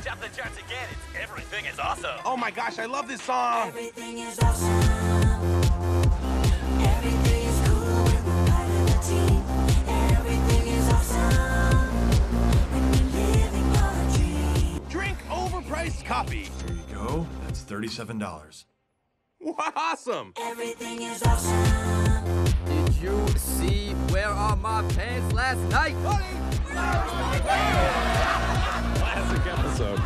top the charts again. It's Everything is Awesome. Oh my gosh, I love this song. Everything is awesome. Everything is cool when we're part of the team. Everything is awesome when you're living your dream. Drink Overpriced Coffee. There you go. That's $37. Awesome. Everything is awesome. Did you see where are my pants last night? Classic episode.